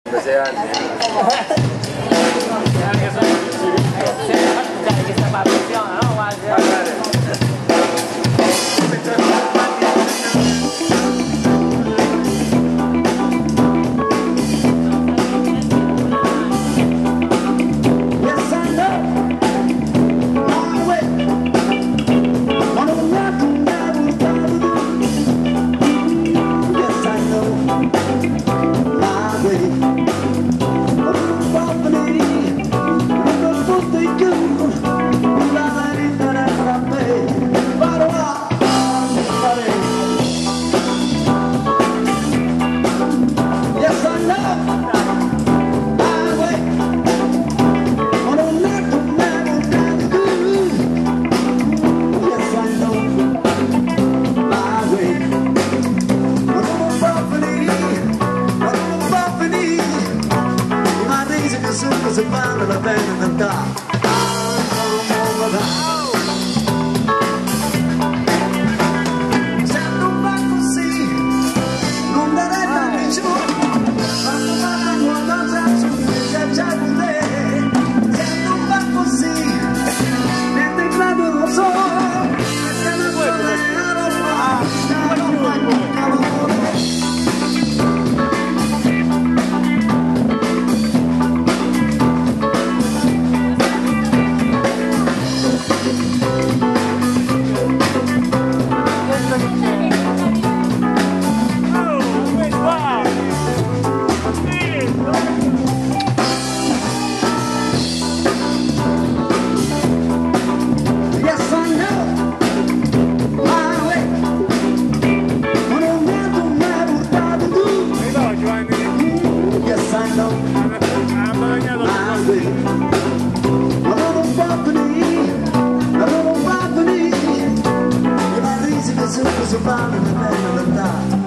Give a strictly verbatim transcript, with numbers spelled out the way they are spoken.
sei anni. Anche sono che sta passione, no? Guarda. Se vale la pena andare se non va così non darei mai più quando vado qualcosa su che già con te se non va così niente claro lo so se non vuoi la roba non vai con calore. Ma non va venire, ma non va venire, e la risa che sempre si fa nella bella realtà.